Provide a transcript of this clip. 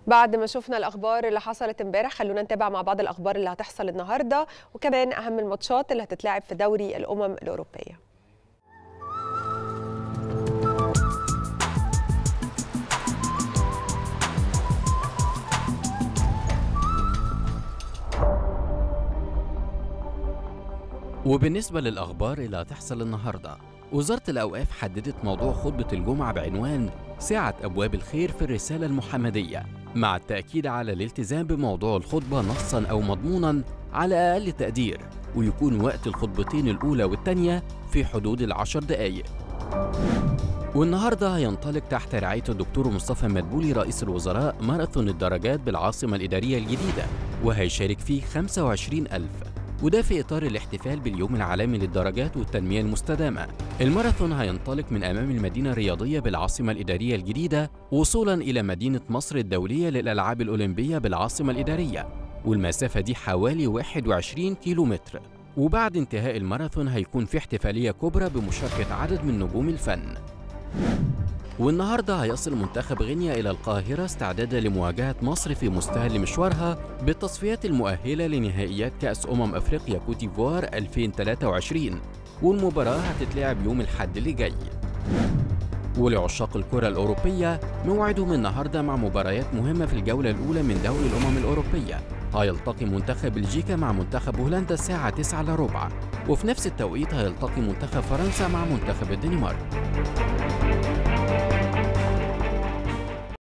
بعد ما شفنا الأخبار اللي حصلت امبارح، خلونا نتابع مع بعض الأخبار اللي هتحصل النهاردة وكمان أهم الماتشات اللي هتتلعب في دوري الأمم الأوروبية. وبالنسبة للأخبار اللي هتحصل النهاردة، وزارة الأوقاف حددت موضوع خطبة الجمعة بعنوان سعة أبواب الخير في الرسالة المحمدية، مع التأكيد على الالتزام بموضوع الخطبة نصاً أو مضموناً على أقل تقدير، ويكون وقت الخطبتين الأولى والثانية في حدود 10 دقايق. والنهارده هينطلق تحت رعاية الدكتور مصطفى مدبولي رئيس الوزراء ماراثون الدرجات بالعاصمة الإدارية الجديدة، وهيشارك فيه 25,000، وده في إطار الاحتفال باليوم العالمي للدرجات والتنمية المستدامة. الماراثون هينطلق من أمام المدينة الرياضية بالعاصمة الإدارية الجديدة وصولاً إلى مدينة مصر الدولية للألعاب الأولمبية بالعاصمة الإدارية، والمسافة دي حوالي 21 كيلومتر. وبعد انتهاء الماراثون هيكون في احتفالية كبرى بمشاركة عدد من نجوم الفن. والنهارده هيصل منتخب غينيا إلى القاهرة استعدادا لمواجهة مصر في مستهل مشوارها بالتصفيات المؤهلة لنهائيات كأس أفريقيا كوت ديفوار 2023، والمباراة هتتلعب يوم الأحد اللي جاي. ولعشاق الكرة الأوروبية موعدهم النهارده مع مباريات مهمة في الجولة الأولى من دوري الأمم الأوروبية. هيلتقي منتخب بلجيكا مع منتخب هولندا الساعة 9:15، وفي نفس التوقيت هيلتقي منتخب فرنسا مع منتخب الدنمارك.